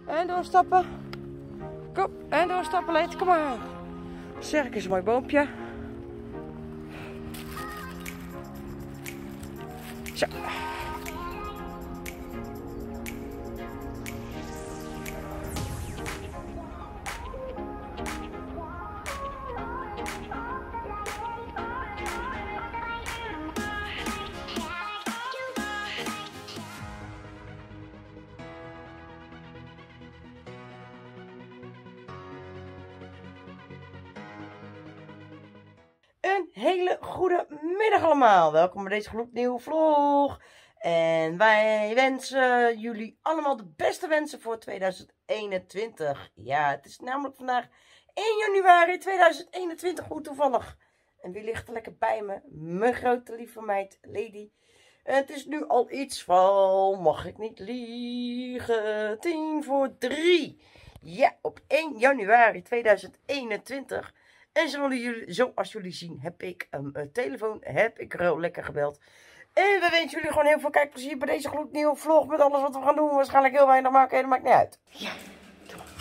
En doorstappen. Kom, en doorstappen, Leed. Kom maar. Circus, een mooi boompje. Zo. Een hele goede middag allemaal. Welkom bij deze gloednieuwe vlog. En wij wensen jullie allemaal de beste wensen voor 2021. Ja, het is namelijk vandaag 1 januari 2021. Hoe toevallig. En wie ligt er lekker bij me? Mijn grote lieve meid Lady. En het is nu al iets van, mag ik niet liegen, 2:50. Ja, op 1 januari 2021. En zoals jullie zien heb ik een telefoon, heb ik Ro lekker gebeld. En we wensen jullie gewoon heel veel kijkplezier bij deze gloednieuwe vlog met alles wat we gaan doen. Waarschijnlijk heel weinig maken, dat maakt niet uit. Ja, doe maar.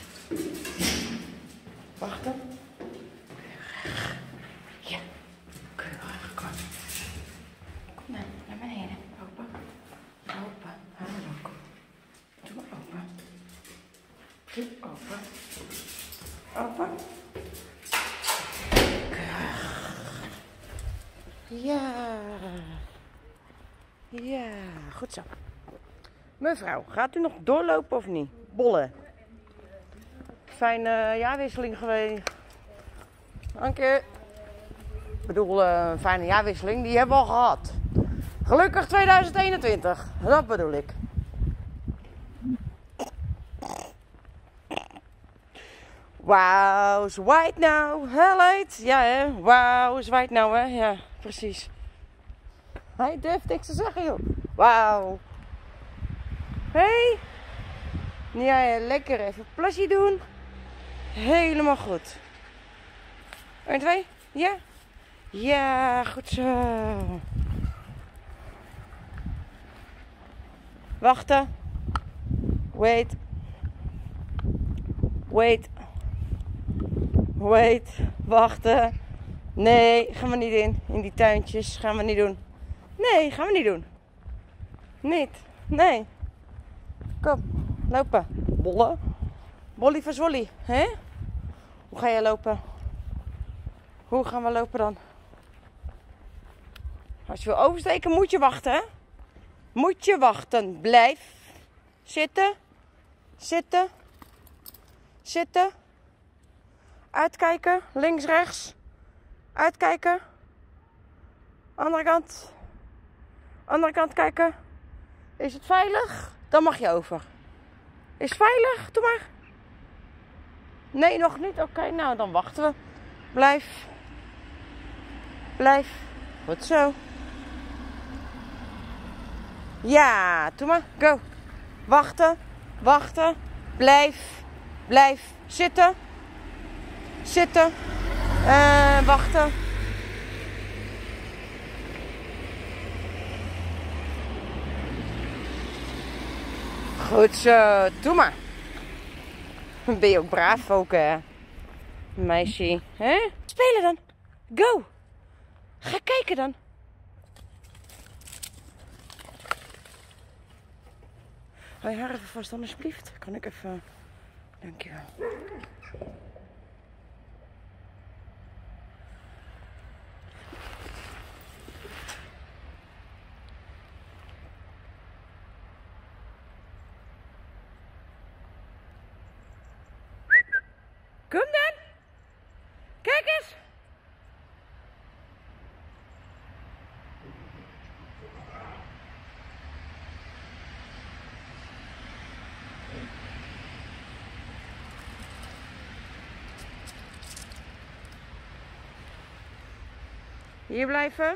Wachten. Ja, keurig, kom. Kom nou, naar beneden. Open. Open. Hallo, kom. Doe maar open. Doe open. Open. Ja. Ja, goed zo. Mevrouw, gaat u nog doorlopen of niet? Bollen. Fijne jaarwisseling geweest. Dank je. Ik bedoel, een fijne jaarwisseling, die hebben we al gehad. Gelukkig 2021, dat bedoel ik. Wow, is white now. Hello. Ja, hè? Wow, is white now, hè? Ja, precies. Hij durft niks te zeggen, joh. Wauw. Hey. Ja, lekker even plasje doen. Helemaal goed. 1, 2. Ja. Ja, goed zo. Wachten. Wait. Wait. Wait. Wachten. Nee, gaan we niet in die tuintjes. Gaan we niet doen. Nee, gaan we niet doen. Niet. Nee. Kom, lopen. Bollen. Bolly van Zwolly. Hè? Hoe ga je lopen? Hoe gaan we lopen dan? Als je wil oversteken moet je wachten, hè? Moet je wachten. Blijf. Zitten. Zitten. Zitten. Uitkijken. Links, rechts. Uitkijken. Andere kant. Andere kant kijken. Is het veilig? Dan mag je over. Is het veilig? Doe maar. Nee, nog niet. Oké, nou dan wachten we. Blijf. Blijf. Goed zo. Ja, doe maar. Go. Wachten. Wachten. Blijf. Blijf. Zitten. Zitten. Wachten. Goed zo, doe maar. Ben je ook braaf ook, hè? Meisje, hè? Spelen dan. Go. Ga kijken dan. Hou je haar even vast dan alsjeblieft. Kan ik even... Dankjewel. Kom dan. Kijk eens. Hier blijven.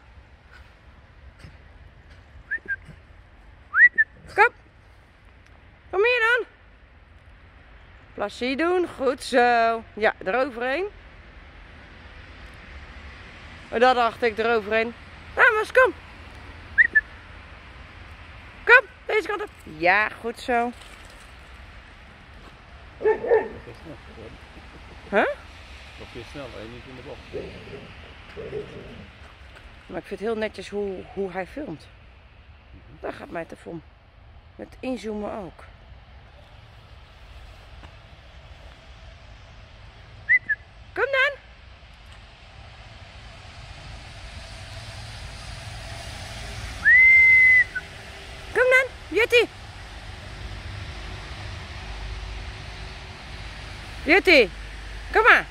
Kom. Kom hier dan. Plassie doen. Goed zo. Ja, eroverheen. Dat dacht ik, eroverheen. Dames, kom. Kom, deze kant op. Ja, goed zo. Huh? Nog weer snel, niet in de bocht. Maar ik vind het heel netjes hoe hij filmt. Daar gaat mij te om. Met inzoomen ook. Kom dan! Kom dan, Beauty! Beauty, kom maar!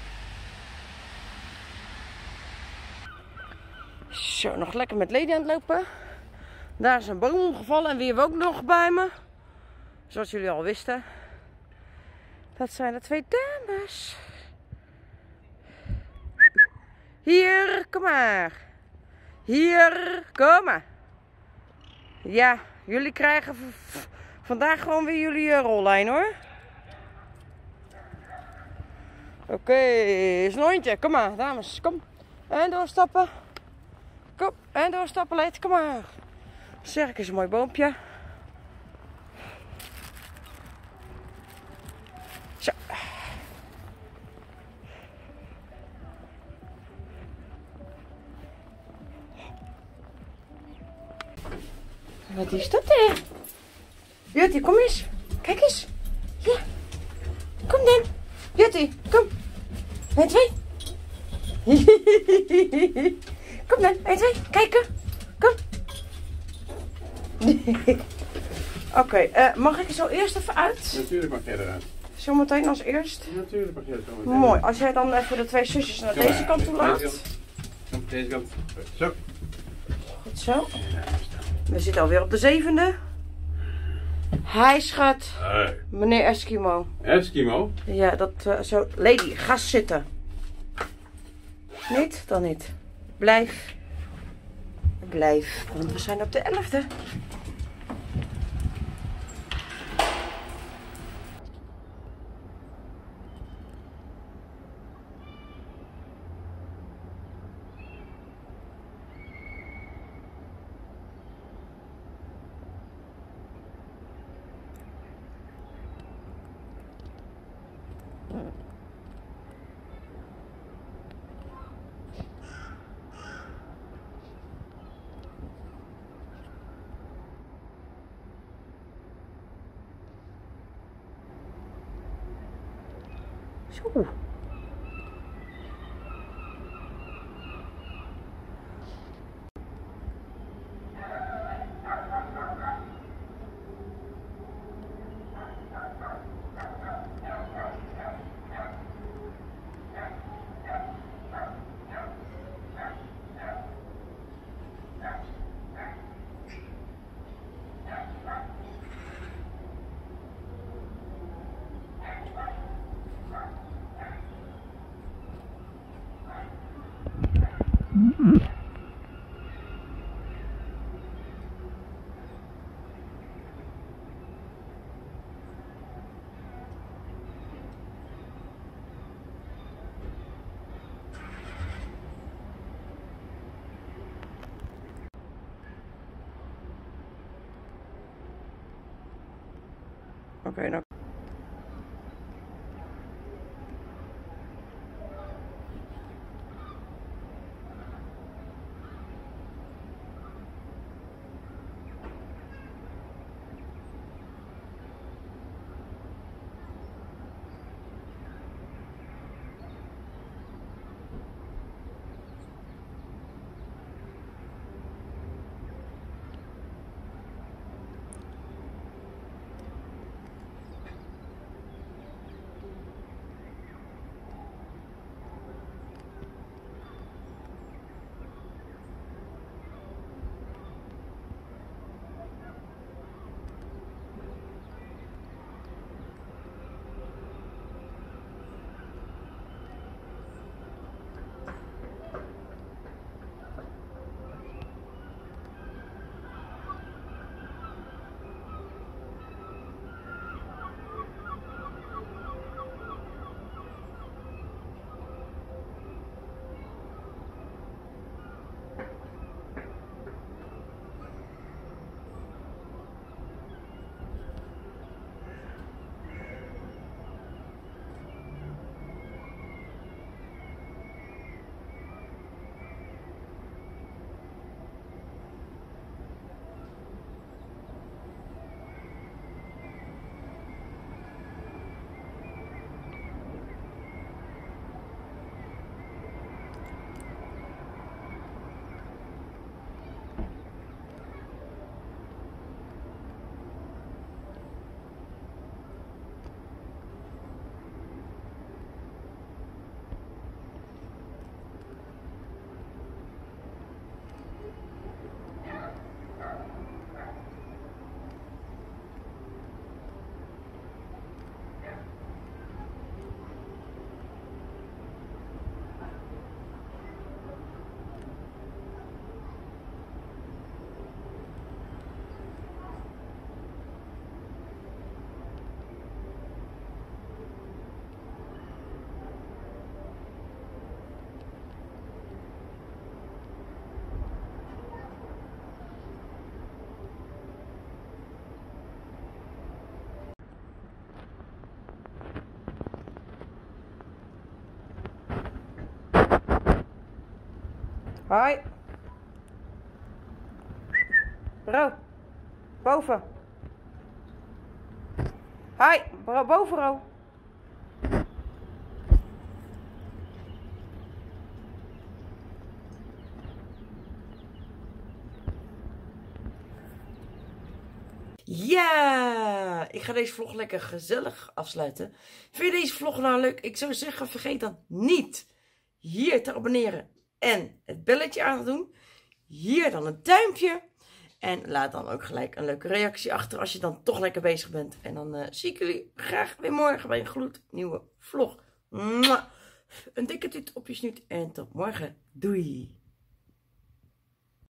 Zo, nog lekker met Lady aan het lopen. Daar is een boom omgevallen en wie hebben we ook nog bij me? Zoals jullie al wisten. Dat zijn de 2 dames. Hier, kom maar. Hier, kom maar. Ja, jullie krijgen vandaag gewoon weer jullie rollijn hoor. Oké, is een hondje. Kom maar, dames. Kom. En doorstappen. Kom, en doorstappen, Leid. Kom maar. Zeg, is een mooi boompje. Zo. Wat is dat hè? Beauty, kom eens. Kijk eens. Ja. Kom dan. Beauty, kom. 1, 2. Kom dan, 1, 2. Kijken. Kom. Oké, mag ik er zo eerst even uit? Natuurlijk mag jij eruit. Zometeen als eerst? Natuurlijk mag jij er zo meteen. Mooi, als jij dan even de 2 zusjes naar deze kant toe laat. Kom, deze kant. Zo. Goed zo. We zitten alweer op de 7e. Hi schat. Hey. Meneer Eskimo. Eskimo? Ja, dat zo. Lady, ga zitten. Niet? Dan niet. Blijf. Blijf, want we zijn op de 11e. Zo. Oké, nou. Hoi. Ro. Boven. Hoi. Boven, Ro. Ja, ik ga deze vlog lekker gezellig afsluiten. Vind je deze vlog nou leuk? Ik zou zeggen, vergeet dan niet hier te abonneren en het belletje aan te doen. Hier dan een duimpje. En laat dan ook gelijk een leuke reactie achter als je dan toch lekker bezig bent. En dan zie ik jullie graag weer morgen bij een gloednieuwe vlog. Mwah. Een dikke tut op je snuit en tot morgen. Doei!